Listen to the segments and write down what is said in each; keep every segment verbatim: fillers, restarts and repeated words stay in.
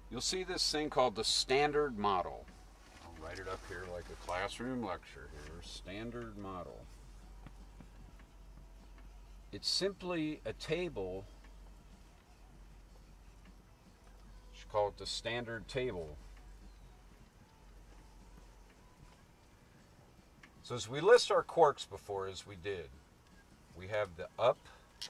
you'll see this thing called the standard model. I'll write it up here like a classroom lecture here. Standard model. It's simply a table. You should call it the standard table. So as we list our quarks before, as we did, we have the up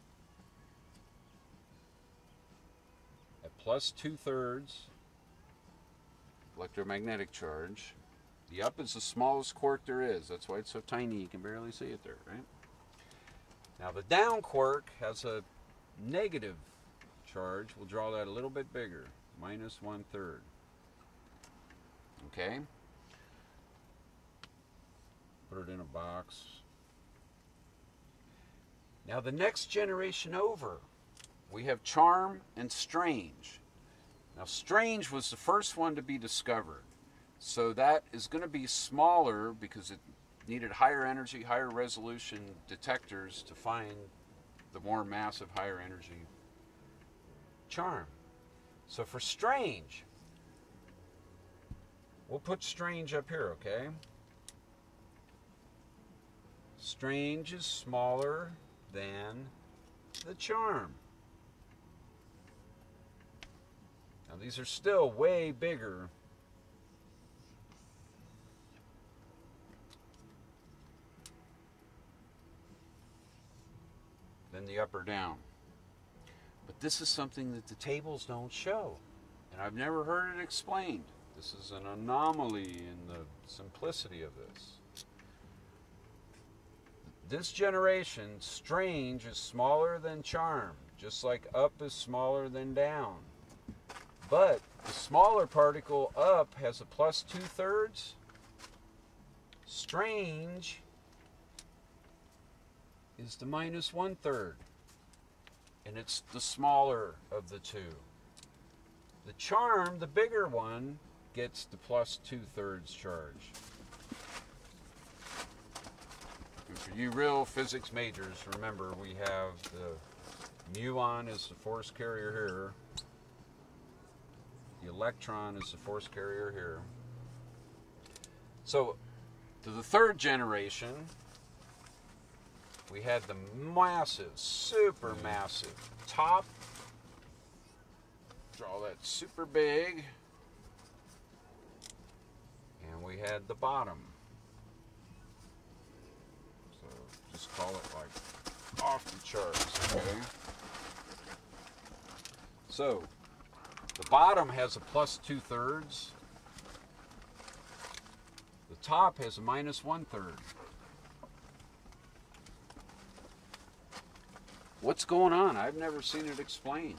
at plus two-thirds electromagnetic charge. The up is the smallest quark there is. That's why it's so tiny you can barely see it there, right? Now the down quark has a negative charge. We'll draw that a little bit bigger, minus one-third. Okay? Put it in a box. Now the next generation over, we have charm and strange. Now strange was the first one to be discovered. So that is going to be smaller because it needed higher energy, higher resolution detectors to find the more massive, higher energy charm. So for strange, we'll put strange up here, okay? Strange is smaller than the charm. Now these are still way bigger than the up or down. But this is something that the tables don't show. And I've never heard it explained. This is an anomaly in the simplicity of this. This generation, strange is smaller than charm, just like up is smaller than down. But the smaller particle up has a plus two-thirds. Strange is the minus one-third. And it's the smaller of the two. The charm, the bigger one, gets the plus two-thirds charge. And for you real physics majors, remember we have the muon is the force carrier here. The electron is the force carrier here. So, to the third generation, we had the massive, super massive top. Draw that super big. And we had the bottom. So, just call it like off the charts, okay? So, the bottom has a plus two-thirds. The top has a minus one-third. What's going on? I've never seen it explained.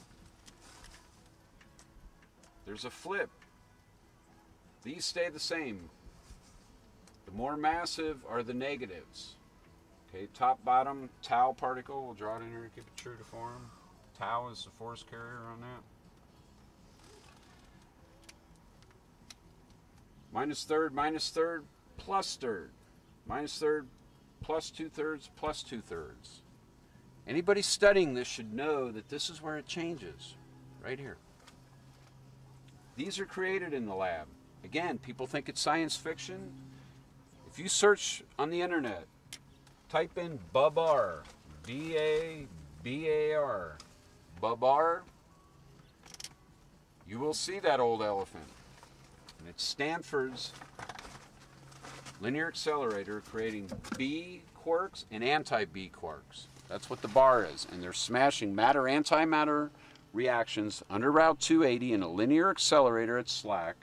There's a flip. These stay the same. The more massive are the negatives. Okay, top, bottom, tau particle. We'll draw it in here and keep it true to form. Tau is the force carrier on that. Minus third, minus third, plus third. Minus third, plus two-thirds, plus two-thirds. Anybody studying this should know that this is where it changes, right here. These are created in the lab. Again, people think it's science fiction. If you search on the internet, type in Babar, B A B A R, Babar, you will see that old elephant. And it's Stanford's linear accelerator creating B quarks and anti-B quarks. That's what the bar is. And they're smashing matter-antimatter reactions under Route two eighty in a linear accelerator at SLAC.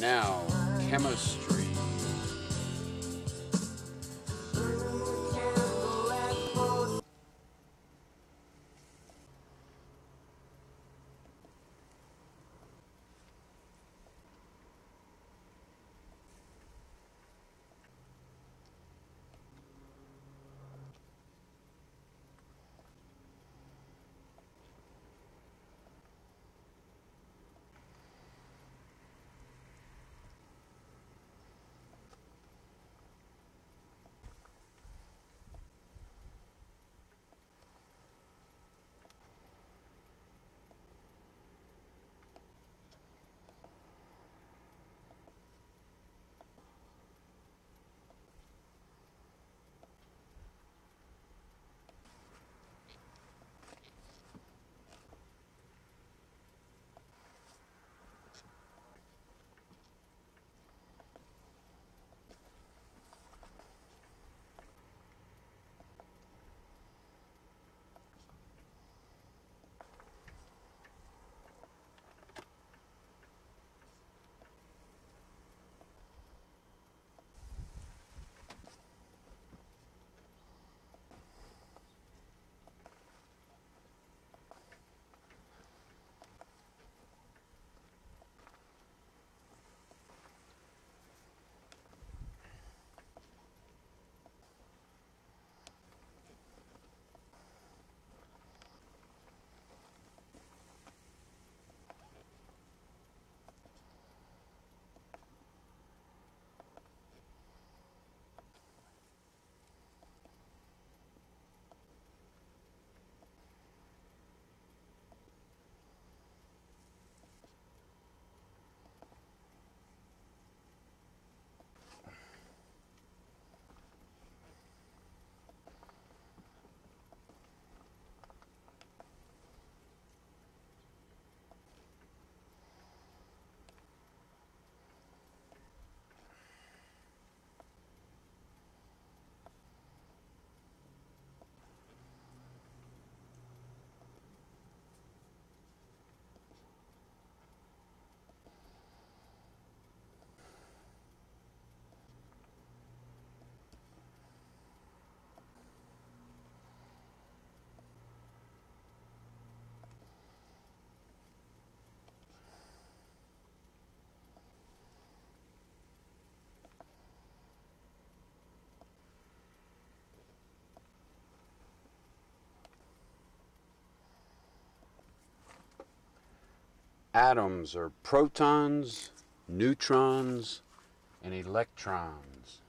now, chemistry. Atoms are protons, neutrons, and electrons.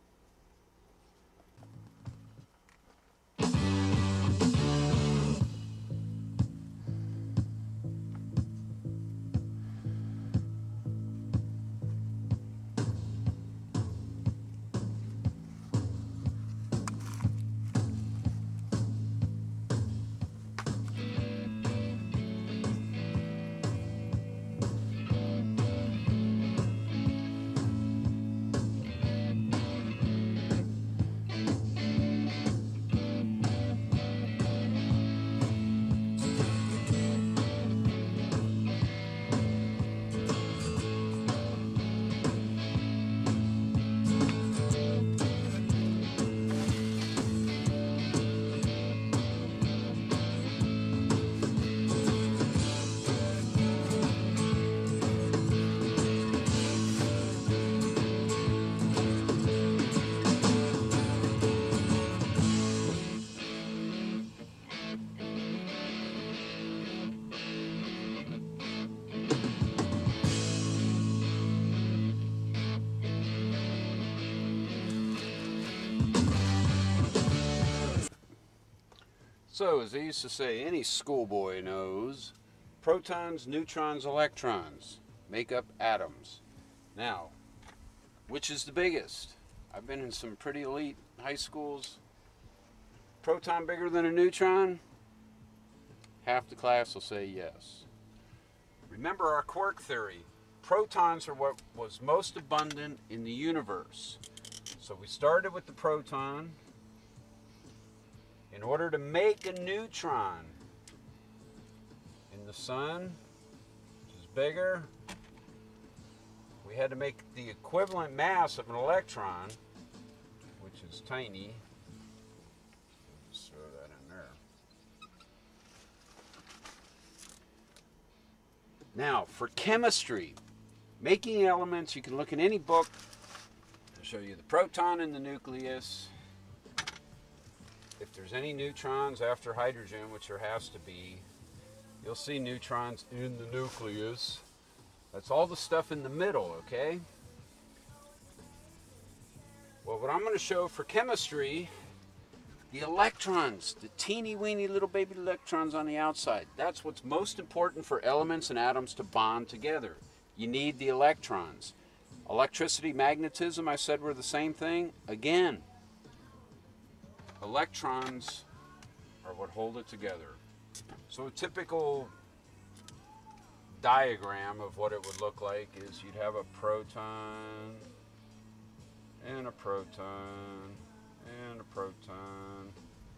So, as they used to say, any schoolboy knows, protons, neutrons, electrons make up atoms. Now, which is the biggest? I've been in some pretty elite high schools. Proton bigger than a neutron? Half the class will say yes. Remember our quark theory. Protons are what was most abundant in the universe. So we started with the proton. In order to make a neutron in the sun, which is bigger, we had to make the equivalent mass of an electron, which is tiny. Just throw that in there. Now, for chemistry, making elements, you can look in any book. I'll show you the proton in the nucleus. If there's any neutrons after hydrogen, which there has to be, you'll see neutrons in the nucleus. That's all the stuff in the middle, okay? Well, what I'm going to show for chemistry, the electrons, the teeny weeny little baby electrons on the outside. That's what's most important for elements and atoms to bond together. You need the electrons. Electricity, magnetism, I said were the same thing. Again, electrons are what hold it together. So a typical diagram of what it would look like is you'd have a proton and a proton and a proton.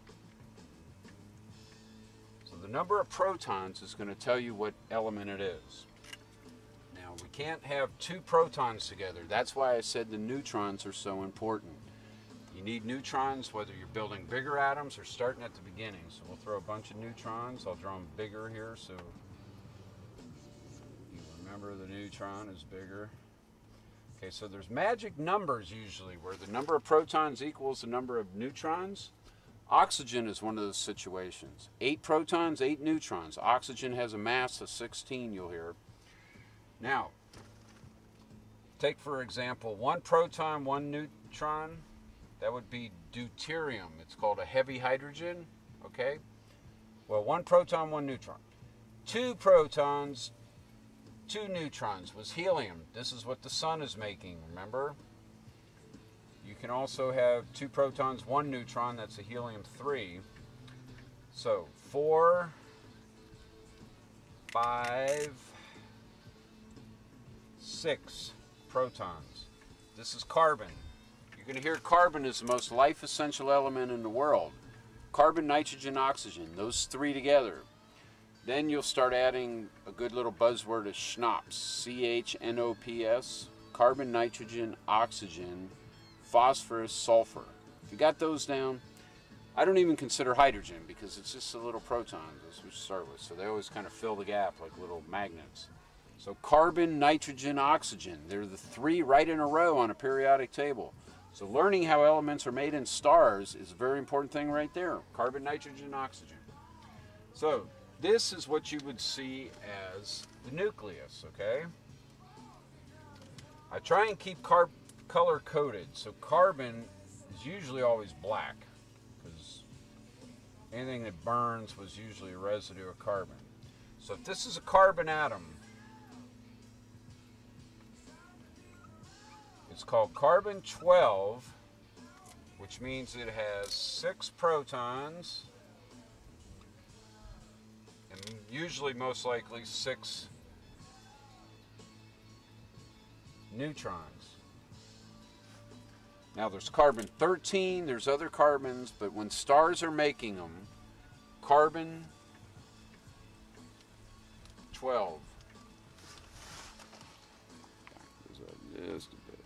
So the number of protons is going to tell you what element it is. Now we can't have two protons together. That's why I said the neutrons are so important. You need neutrons whether you're building bigger atoms or starting at the beginning. So we'll throw a bunch of neutrons. I'll draw them bigger here so you remember the neutron is bigger. Okay, so there's magic numbers usually where the number of protons equals the number of neutrons. Oxygen is one of those situations. Eight protons, eight neutrons. Oxygen has a mass of sixteen, you'll hear. Now, take for example one proton, one neutron. That would be deuterium. It's called a heavy hydrogen, okay? Well, one proton, one neutron. Two protons, two neutrons was helium. This is what the sun is making, remember? You can also have two protons, one neutron. That's a helium three. So, four, five, six protons. This is carbon. You're going to hear carbon is the most life-essential element in the world. Carbon, nitrogen, oxygen, those three together. Then you'll start adding a good little buzzword of schnops, C H N O P S, carbon, nitrogen, oxygen, phosphorus, sulfur. If you got those down, I don't even consider hydrogen because it's just a little proton, as we start with. So they always kind of fill the gap like little magnets. So carbon, nitrogen, oxygen, they're the three right in a row on a periodic table. So learning how elements are made in stars is a very important thing right there. Carbon, nitrogen, oxygen. So this is what you would see as the nucleus, okay? I try and keep carb color coded. So carbon is usually always black because anything that burns was usually a residue of carbon. So if this is a carbon atom, it's called carbon twelve, which means it has six protons and usually most likely six neutrons. Now there's carbon thirteen, there's other carbons, but when stars are making them, carbon twelve. Just a bit.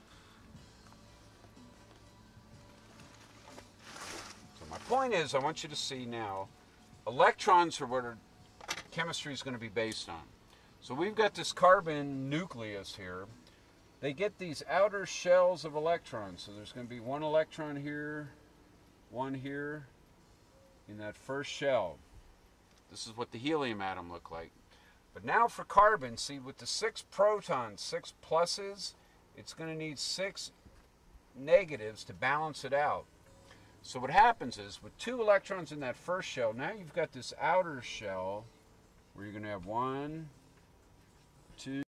So my point is, I want you to see now, electrons are what our chemistry is going to be based on. So we've got this carbon nucleus here. They get these outer shells of electrons. So there's going to be one electron here, one here, in that first shell. This is what the helium atom looked like. But now for carbon, see with the six protons, six pluses, it's going to need six negatives to balance it out. So what happens is with two electrons in that first shell, now you've got this outer shell where you're going to have one, two,